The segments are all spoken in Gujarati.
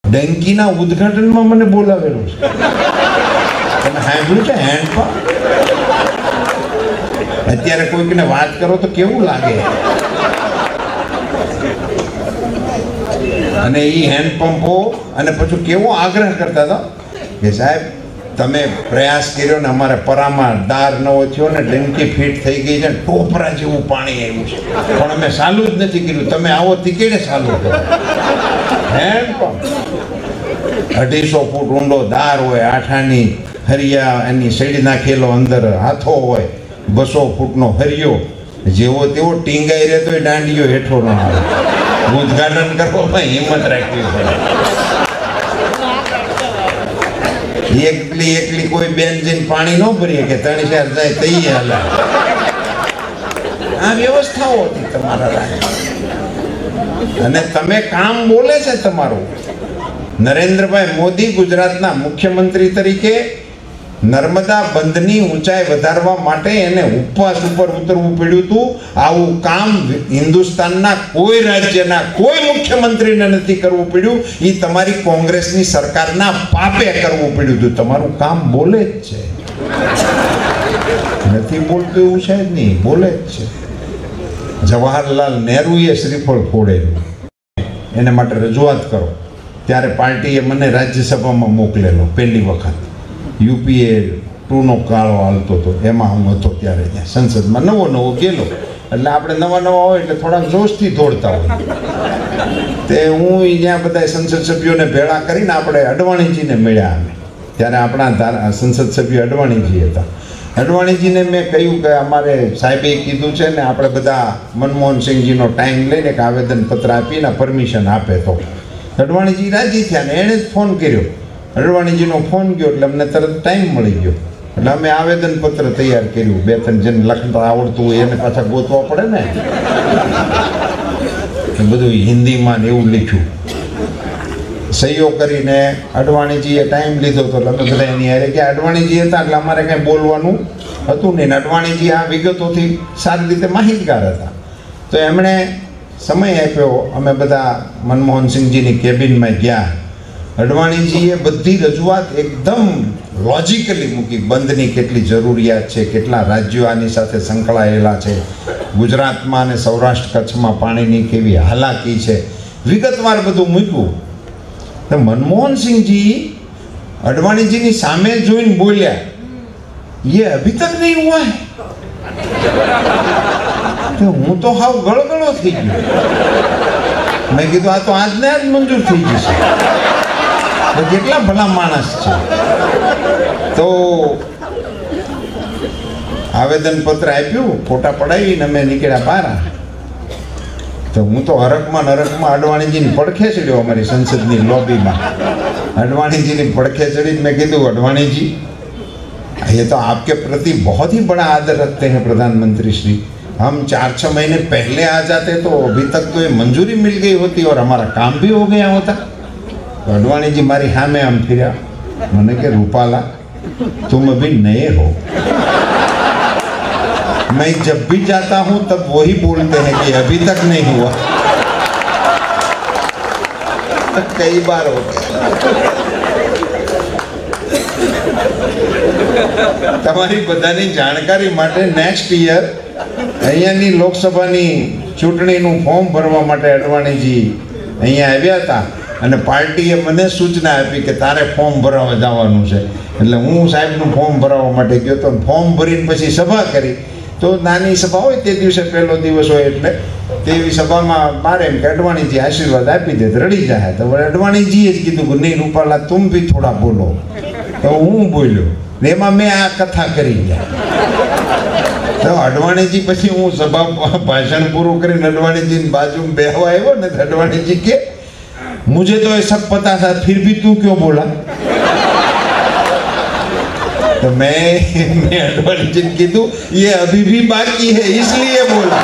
ડંકીના ઉદ્ઘાટનમાં મને બોલાવેલો છે. તમે સાંભળ્યું છે હેન્ડપંપ? અત્યારે કોઈકને વાત કરો તો કેવું લાગે. અને એ હેન્ડપંપો અને પછી કેવો આગ્રહ કરતા હતા કે સાહેબ તમે પ્રયાસ કર્યો ને અમારે પરામાં દાર નવો થયો ને ડંકી ફીટ થઈ ગઈ છે, ટોપરા જેવું પાણી આવ્યું છે, પણ અમે ચાલુ જ નથી કર્યું. તમે આવો તીકેડે ચાલુ કરો. હેન્ડપંપ 250 ફૂટ ઊંડો દાર હોય, આઠાની હરિયા એની સડી નાખેલો, અંદર હાથો હોય, 200 ફૂટનો હરિયો, જેવો તેવો ટીંગાઈ રહેતો હોય, દાંડીયો હેઠો ન આવે. ઉદ્ઘાટન કરવામાં હિંમત રાખવી પડે. એકલી કોઈ બેન જઈને પાણી ન ભરીએ કે 3-4 જાય તઈ હાલે. આ વ્યવસ્થાઓ હતી તમારા રાજ. અને તમે કામ બોલે છે તમારું. નરેન્દ્રભાઈ મોદી ગુજરાતના મુખ્યમંત્રી તરીકે નર્મદા બંધની ઊંચાઈ વધારવા માટે એને ઉપવાસ ઉપર ઉતરવું પડ્યું હતું. આવું કામ હિન્દુસ્તાનના કોઈ રાજ્યના કોઈ મુખ્યમંત્રીને નથી કરવું પડ્યું. એ તમારી કોંગ્રેસની સરકારના પાપે કરવું પડ્યું હતું. તમારું કામ બોલે જ છે, નથી બોલતું એવું છે જ નહીં, બોલે જ છે. જવાહરલાલ નહેરુએ શ્રીફળ ફોડેલું, એને માટે રજૂઆત કરો. ત્યારે પાર્ટીએ મને રાજ્યસભામાં મોકલેલો પહેલી વખત. UPA 2નો કાળો હાલતો હતો, એમાં હું હતો ત્યારે. ત્યાં સંસદમાં નવો ગયેલો એટલે આપણે નવા હોય એટલે થોડાક જોશથી દોડતા હોય. તે હું ત્યાં બધા સંસદ સભ્યોને ભેળા કરીને આપણે અડવાણીજીને મળ્યા. અમે ત્યારે આપણા સંસદ સભ્ય અડવાણીજી હતા. અડવાણીજીને મેં કહ્યું કે અમારે સાહેબે કીધું છે ને આપણે બધા મનમોહનસિંહજીનો ટાઈમ લઈને એક આવેદનપત્ર આપીને પરમિશન આપે તો. અડવાણીજી રાજી થયા ને એણે જ ફોન કર્યો. અડવાણીજીનો ફોન ગયો એટલે અમને તરત ટાઈમ મળી ગયો. એટલે અમે આવેદનપત્ર તૈયાર કર્યું. 2-3 જેને લખતા આવડતું હોય એને પાછા ગોતવા પડે ને, બધું હિન્દીમાં ને એવું લખ્યું. સહીઓ કરીને અડવાણીજીએ ટાઈમ લીધો હતો એટલે અમે બધા એની હારે કે અડવાણીજી હતા એટલે અમારે કાંઈ બોલવાનું હતું નહીં. અડવાણીજી આ વિગતોથી સારી રીતે માહિતગાર હતા. તો એમણે સમય આપ્યો. અમે બધા મનમોહનસિંહજીની કેબિનમાં ગયા. અડવાણીજીએ બધી રજૂઆત એકદમ લોજિકલી મૂકી. બંધની કેટલી જરૂરિયાત છે, કેટલા રાજ્યો આની સાથે સંકળાયેલા છે, ગુજરાતમાં અને સૌરાષ્ટ્ર કચ્છમાં પાણીની કેવી હાલાકી છે, વિગતવાર બધું મૂક્યું. તો મનમોહનસિંહજી અડવાણીજીની સામે જોઈને બોલ્યા, ये अभी तक नहीं हुआ है. તો હું તો હાવ ગળગળો થઈ ગયો. મેં કીધું આ તો આજને આજ મંજૂર થઈ જશે. તો કેટલા ભલા માણસ છે. તો આવેદનપત્ર આપ્યું, ફોટા પડાવીને અમે નીકળ્યા બહાર. તો હું તો હરકમાં અડવાણીજીની પડખે ચડ્યો. અમારી સંસદની લોબીમાં અડવાણીજીની પડખે ચડીને મેં કીધું, અડवाणी ये तो आपके प्रति बहुत ही बड़ा आदर रखते हैं प्रधानमंत्री श्री. हम 4-6 महीने पहले आ जाते तो अभी तक तो ये मंजूरी मिल गई होती और हमारा काम भी हो गया होता. तो अडवाणी जी मारी हाँ में हम फिरा. मैंने कहा रूपाला तुम अभी नए हो. मैं जब भी जाता हूँ तब वही बोलते हैं कि अभी तक नहीं हुआ. कई बार हो गया. તમારી બધાની જાણકારી માટે નેક્સ્ટ યર અહીંયાની લોકસભાની ચૂંટણીનું ફોર્મ ભરવા માટે અડવાણીજી અહીંયા આવ્યા હતા. અને પાર્ટીએ મને સૂચના આપી કે તારે ફોર્મ ભરાવા જવાનું છે. એટલે હું સાહેબનું ફોર્મ ભરાવવા માટે ગયો તો ફોર્મ ભરીને પછી સભા કરી. તો નાની સભા હોય તે દિવસે પહેલો દિવસ હોય એટલે તેવી સભામાં મારે એમ કે અડવાણીજી આશીર્વાદ આપી દે તો રડી જાય. તો અડવાણીજીએ જ કીધું કે નહીં રૂપાલા તુમ ભી થોડા બોલો. તો હું બોલ્યો ને એમાં મેં આ કથા કરી ગયા. તો અડવાણીજી પછી હું સભા ભાષણ પૂરું કરીને અડવાણીજીની બાજુમાં બેહવા આવ્યો ને તો અડવાણીજી કે मुझे तो ये सब पता था फिर भी तू क्यों बोला. तो मैं अडवाणी जी ने कीधु ये अभी भी बाकी है इसलिए बोला.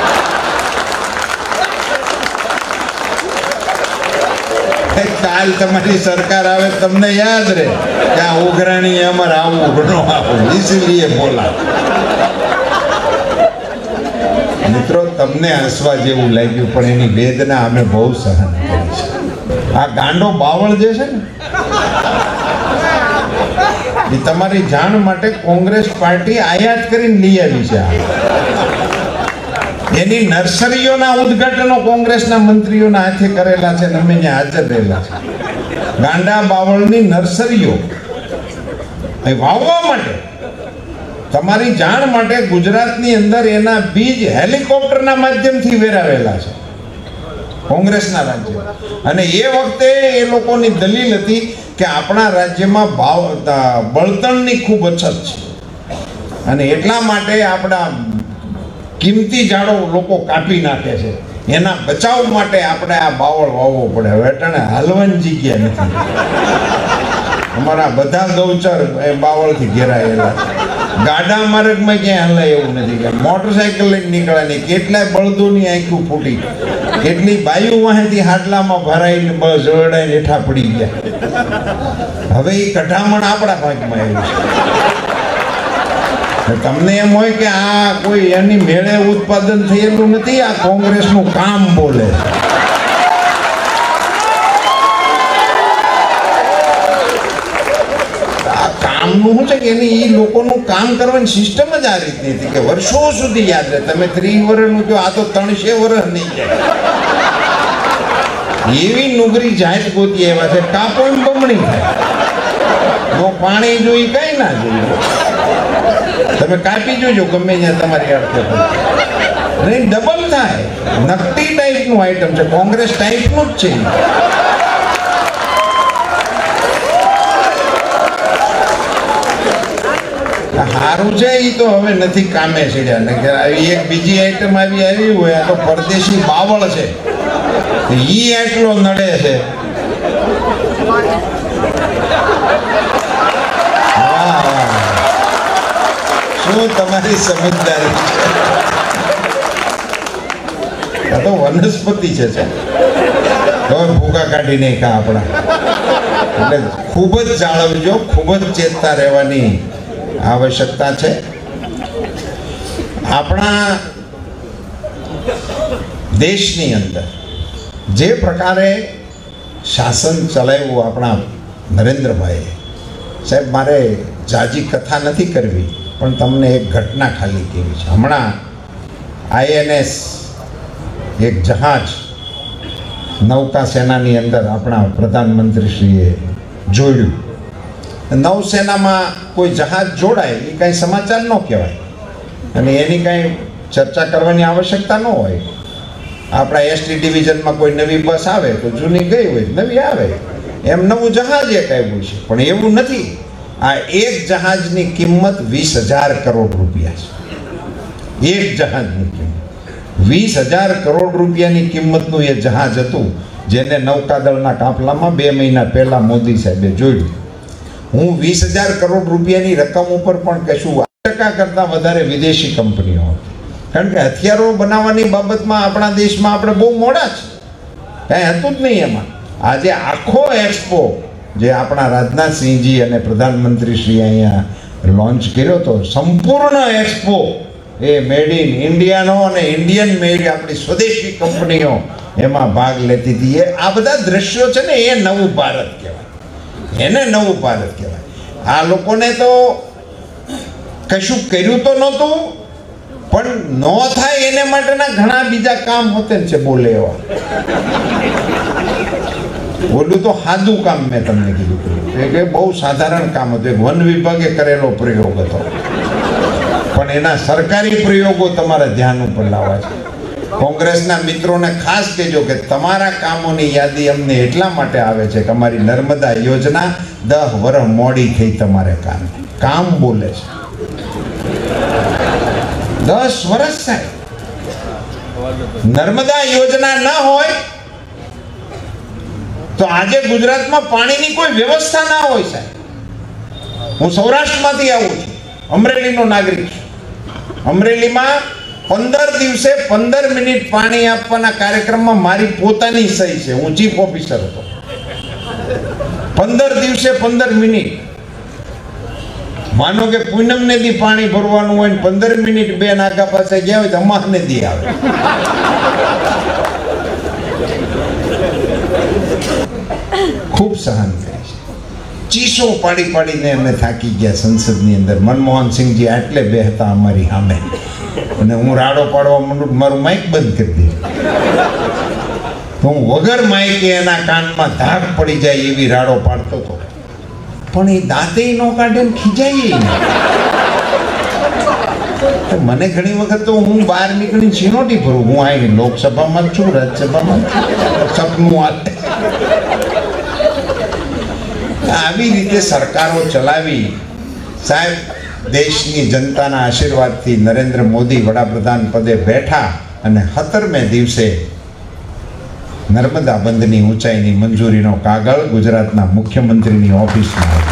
काल तुम्हारी सरकार आवे तमने याद रहे क्या उघराणी अमर आवो घणो आवो इसलिए बोला. મિત્રો તમને હસવા જેવું લાગ્યું પણ એની વેદના અમે બહુ સહન કરી છે. આ ગાંડો બાવળ જે છે ને, એ તમારી જાણ માટે કોંગ્રેસ પાર્ટી આયાત કરીને લઈ આવી છે. એની નર્સરીઓના ઉદ્ઘાટનો કોંગ્રેસના મંત્રીઓના હાથે કરેલા છે ને અમે ત્યાં હાજર રહેલા છે. ગાંડા બાવળની નર્સરીઓ વાવવા માટે, તમારી જાણ માટે ગુજરાતની અંદર એના બીજ હેલિકોપ્ટરના માધ્યમથી વેરાવેલા છે કોંગ્રેસના રાજ્ય. અને એ વખતે એ લોકોની દલીલ હતી કે આપણા રાજ્યમાં બળતણની ખૂબ અછત છે અને એટલા માટે આપણા કિંમતી ઝાડો લોકો કાપી નાખે છે, એના બચાવ માટે આપણે આ બાવળ વાવવો પડે. હવે અટાણે હાલવાની જગ્યા નથી. અમારા બધા ગૌચર એ બાવળથી ઘેરાયેલા છે. ગાડા માર્ગમાં ક્યાંય હલાય એવું નથી કે મોટરસાયકલ લઈને નીકળે નહીં. કેટલાય બળદોની આંખું ફૂટી, કેટલી બાયુ વાહેથી હાડલામાં ભરાઈને બસ જોડાઈને હેઠા પડી ગયા. હવે એ કઢામણ આપણા ભાગમાં આવ્યું છે. તમને એમ હોય કે આ કોઈ એની મેળે ઉત્પાદન થયેલું નથી, આ કોંગ્રેસનું કામ બોલે. આ કામનું શું છે કે એની એ લોકોનું કામ કરવાની સિસ્ટમ જ આ રીતની હતી કે વર્ષો સુધી યાદ રહે. તમે 30 વર્ષનું કહો, આ તો 300 વર્ષ નહીં જાય. એવી નુગરી જાત ગોતી એવા છે, કાપો એમ બમણી થાય. જો પાણી જોઈ કઈ ના જોઈ, તમે કાપી જોજો ગમે ત્યાં તમારી અડધે નહીં, ડબલ થાય. નકટી ટાઈપનું આઈટમ છે, કોંગ્રેસ ટાઈપનું જ છે. સારું છે એ તો હવે નથી કામે છેડ્યા ને કે એક બીજી આઈટમ આવી હોય. આ તો પરદેશી બાવળ છે, ઈ એટલો નડે છે. શું તમારી સમજદારી છે? આ તો વનસ્પતિ છે. હવે ભૂકા કાઢી નહીં ખા આપણા. એટલે ખૂબ જ જાળવજો, ખૂબ જ ચેતતા રહેવાની આવશ્યકતા છે. આપણા દેશની અંદર જે પ્રકારે શાસન ચલાવ્યું આપણા નરેન્દ્રભાઈએ, સાહેબ મારે જાજી કથા નથી કરવી, પણ તમને એક ઘટના ખાલી કહેવી છે. હમણાં INS એક જહાજ નૌકા સેનાની અંદર આપણા પ્રધાનમંત્રીશ્રીએ જોડ્યું. નૌસેનામાં કોઈ જહાજ જોડાય એ કાંઈ સમાચાર ન કહેવાય અને એની કાંઈ ચર્ચા કરવાની આવશ્યકતા ન હોય. આપણા ST ડિવિઝનમાં કોઈ નવી બસ આવે તો જૂની ગઈ હોય, નવી આવે, એમ નવું જહાજ એક આવ્યું છે. પણ એવું નથી. આ એક જહાજની કિંમત 20,000 કરોડ રૂપિયા છે. એક જહાજની કિંમત 20,000 કરોડ રૂપિયાની કિંમતનું એ જહાજ હતું, જેને નૌકાદળના કાફલામાં 2 મહિના પહેલા મોદી સાહેબે જોયું. હું 20,000 કરોડ રૂપિયાની રકમ ઉપર પણ કશું 8% કરતાં વધારે વિદેશી કંપનીઓ હતી. કારણ કે હથિયારો બનાવવાની બાબતમાં આપણા દેશમાં આપણે બહુ મોડા છે, કાંઈ હતું જ નહીં એમાં. આજે આખો એક્સપો જે આપણા રાજનાથસિંહજી અને પ્રધાનમંત્રી શ્રી અહીંયા લોન્ચ કર્યો હતો, સંપૂર્ણ એક્સપો એ મેડ ઇન ઇન્ડિયાનો અને ઇન્ડિયન મેડ આપણી સ્વદેશી કંપનીઓ એમાં ભાગ લેતી હતી. આ બધા દ્રશ્યો છે ને, એ નવું ભારત કહેવાય. એને નવું ભારત કહેવાય. આ લોકોને તો કશું કર્યું તો નહોતું, પણ ન થાય એને માટેના ઘણા બીજા કામ હોતે છે બોલે એવા. ઓલું તો સાદું કામ મેં તમને કીધું કે બહુ સાધારણ કામ હતું. એક વન વિભાગે કરેલો પ્રયોગ હતો, પણ એના સરકારી પ્રયોગો તમારા ધ્યાન ઉપર લાવવા છે. કોંગ્રેસના મિત્રોને ખાસ કહેજો કે તમારા કામોની યાદી અમને એટલા માટે આવે છે કે અમારી નર્મદા યોજના 10 વર્ષ મોડી થઈ. તમારે કામ બોલે છે. 10 વર્ષ થાય. નર્મદા યોજના ના હોય તો આજે ગુજરાતમાં પાણીની કોઈ વ્યવસ્થા ના હોય સાહેબ. હું સૌરાષ્ટ્રમાંથી આવું છું, અમરેલીનો નાગરિક છું. અમરેલીમાં 15 દિવસે 15 મિનિટ પાણી આપવાના કાર્યક્રમમાં મારી પોતાની સહી છે. હું ચીફ ઓફિસર હતો. 15 દિવસે 15 મિનિટ. માનો કે પૂનમ ને દી પાણી ભરવાનું હોય ને 15 મિનિટ બે નાકા પાસે ગયા હોય તો અમાર ને દી આવે. ખૂબ સહન કરી છે. ચીસો પાડી પાડીને અમે થાકી ગયા સંસદની અંદર. મનમોહનસિંહજી આટલે બેહતા અમારી સામે અને હું રાડો પાડવા માંડું, મારું માઇક બંધ કરી દીધું. હું વગર માઇકે એના કાનમાં ધાક પડી જાય એવી રાડો પાડતો હતો. પણ એ દાંતે ન કાઢે ને ખીજાય નહીં. મને ઘણી વખત તો હું બહાર નીકળી છીનોટી ભરું. હું આ લોકસભામાં છું, રાજ્યસભામાં સપનું આવી રીતે સરકારો ચલાવી. સાહેબ, દેશની જનતાના આશીર્વાદથી નરેન્દ્ર મોદી વડાપ્રધાન પદે બેઠા અને 17મે દિવસે નર્મદા બંધની ઊંચાઈની મંજૂરીનો કાગળ ગુજરાતના મુખ્યમંત્રીની ઓફિસમાં આવ્યો.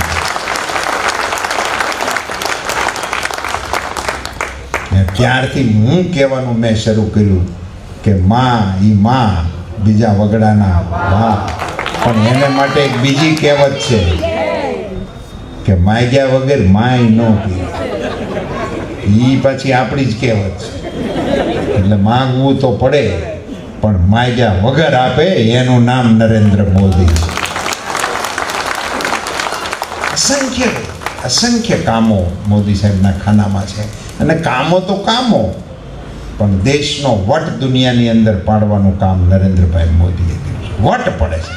ત્યારથી હું કહેવાનું મેં શરૂ કર્યું કે માં ઈ માં બીજા વગડાના વાહ. પણ એને માટે એક બીજી કહેવત છે કે માગ્યા વગર માય ન પી. ઈ પછી આપણી જ કહેવત છે. એટલે માગવું તો પડે, પણ માગ્યા વગર આપે એનું નામ નરેન્દ્ર મોદી છે. અસંખ્ય અસંખ્ય કામો મોદી સાહેબના ખાનામાં છે. અને કામો તો કામો, પણ દેશનો વટ દુનિયાની અંદર પાડવાનું કામ નરેન્દ્રભાઈ મોદીએ કર્યું છે. વટ પડે છે.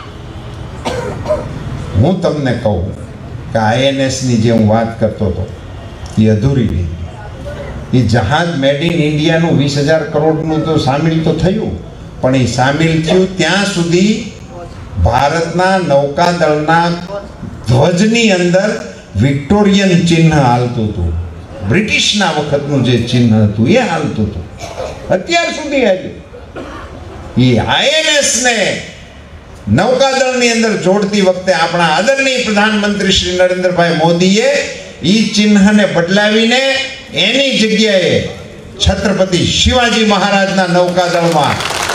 હું તમને કહું કે INSની જે હું વાત કરતો હતો એ અધૂરી રહી. એ જહાજ મેડ ઇન ઇન્ડિયાનું 20,000 કરોડનું તો સામેલ તો થયું, પણ એ સામેલ થયું ત્યાં સુધી ભારતના નૌકાદળના ધ્વજની અંદર વિક્ટોરિયન ચિહ્ન હાલતું હતું. બ્રિટિશના વખતનું જે ચિહ્ન હતું એ હાલતું હતું. અત્યાર સુધી આવ્યું. એ INSને નૌકાદળની અંદર જોડતી વખતે આપણા આદરણીય પ્રધાનમંત્રી શ્રી નરેન્દ્રભાઈ મોદીએ ઈ ચિહ્નને બદલાવીને એની જગ્યાએ છત્રપતિ શિવાજી મહારાજના નૌકાદળમાં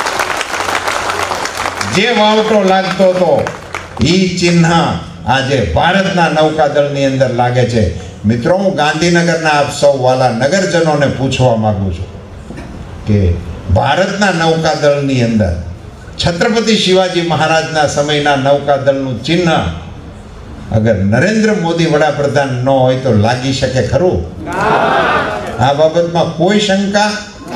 જે વાવટો લાગતો હતો ઈ ચિહ્ન આજે ભારતના નૌકાદળની અંદર લાગે છે. મિત્રો, હું ગાંધીનગરના આપ સૌ વાલા નગરજનોને પૂછવા માંગુ છું કે ભારતના નૌકાદળની અંદર છત્રપતિ શિવાજી મહારાજના સમયના નૌકાદળનું ચિહ્ન અગર નરેન્દ્ર મોદી વડાપ્રધાન ન હોય તો લાગી શકે ખરું? આ બાબતમાં કોઈ શંકા?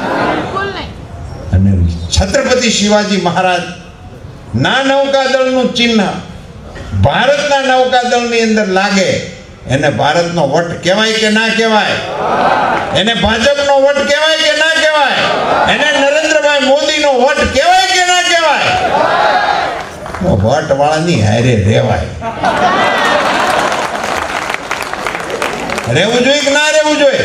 અને છત્રપતિ શિવાજી મહારાજ ના નૌકાદળનું ચિહ્ન ભારતના નૌકાદળની અંદર લાગે, એને ભારતનો વટ કહેવાય કે ના કહેવાય? એને ભાજપનો વટ કહેવાય કે ના કહેવાય? એને નરેન્દ્રભાઈ મોદીનો વટ કહેવાય કે ના કહેવાય? વટ વાળાની હારે રહેવાય. રહેવું જોઈએ કે ના રહેવું જોઈએ?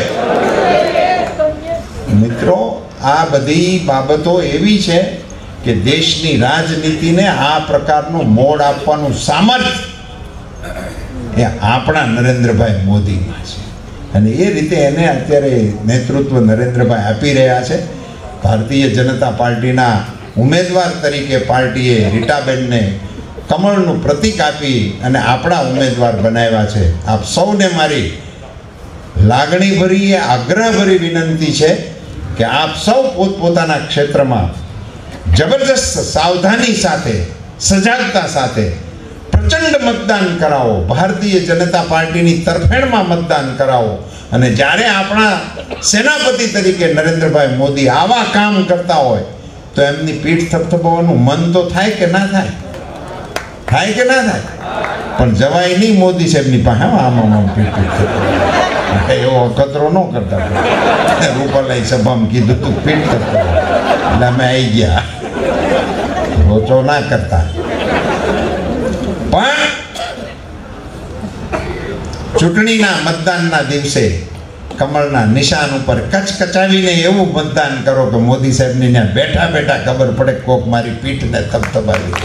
મિત્રો, આ બધી બાબતો એવી છે કે દેશની રાજનીતિને આ પ્રકારનું મોડ આપવાનું સામર્થ્ય એ આપણા નરેન્દ્રભાઈ મોદીમાં છે. અને એ રીતે એને અત્યારે નેતૃત્વ નરેન્દ્રભાઈ આપી રહ્યા છે. ભારતીય જનતા પાર્ટીના ઉમેદવાર તરીકે પાર્ટીએ રીટાબેનને કમળનું પ્રતીક આપી અને આપણા ઉમેદવાર બનાવ્યા છે. આપ સૌને મારી લાગણીભરી આગ્રહભરી વિનંતી છે કે આપ સૌ પોતપોતાના ક્ષેત્રમાં જબરજસ્ત સાવધાની સાથે, સજાગતા સાથે પ્રચંડ મતદાન કરાવો. ભારતીય જનતા પાર્ટીની તરફેણમાં મતદાન કરાવો. અને જ્યારે આપણા સેનાપતિ તરીકે નરેન્દ્રભાઈ મોદી આવા કામ કરતા હોય તો એમની પીઠ થપથપાવવાનું મન તો થાય કે ના થાય? થાય કે ના થાય? પણ જવાય નહીં મોદી સાહેબની પાસે. આમાં પીઠ એવો અખતરો ન કરતા. રૂપાલાઈ સભામાં કીધું તું પીઠ થપથપાવ એટલે અમે આવી ગયા. રોચો ના કરતા. પણ ચૂંટણીના મતદાનના દિવસે કમળના નિશાન ઉપર કચકચાવીને એવું મતદાન કરો કે મોદી સાહેબની ત્યાં બેઠા બેઠા ખબર પડે કોક મારી પીઠને થપથપાવી.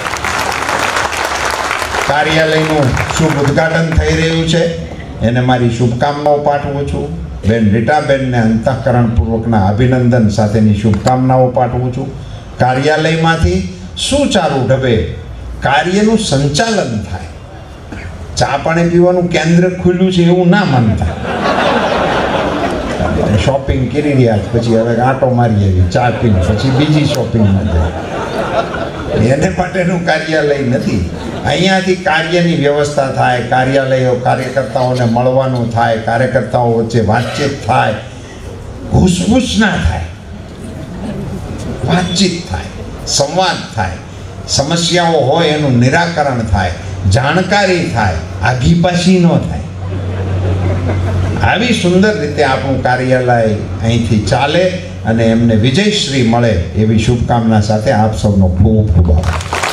કાર્યાલયનું શુભ ઉદ્ઘાટન થઈ રહ્યું છે, એને મારી શુભકામનાઓ પાઠવું છું. બેન રીટાબેનને અંતઃકરણપૂર્વકના અભિનંદન સાથેની શુભકામનાઓ પાઠવું છું. કાર્યાલયમાંથી સુચારુ ઢબે કાર્યનું સંચાલન થાય. ચા પાણી પીવાનું કેન્દ્ર ખુલ્યું છે એવું ના માનતા. શોપિંગ કરી રહ્યા પછી હવે આંટો મારી આવી ચા પીને પછી બીજી શોપિંગમાં જાય. એને માટેનું કાર્યાલય નથી. અહીંયાથી કાર્યની વ્યવસ્થા થાય, કાર્યાલયો કાર્યકર્તાઓને મળવાનું થાય, કાર્યકર્તાઓ વચ્ચે વાતચીત થાય, ઘૂસપૂસ ના થાય, વાતચીત થાય, સંવાદ થાય, સમસ્યાઓ હોય એનું નિરાકરણ થાય, જાણકારી થાય, આઘીપાછી ન થાય. આવી સુંદર રીતે આપણું કાર્યાલય અહીંથી ચાલે અને એમને વિજયશ્રી મળે એવી શુભકામના સાથે આપ સૌનો ખૂબ ખૂબ આભાર.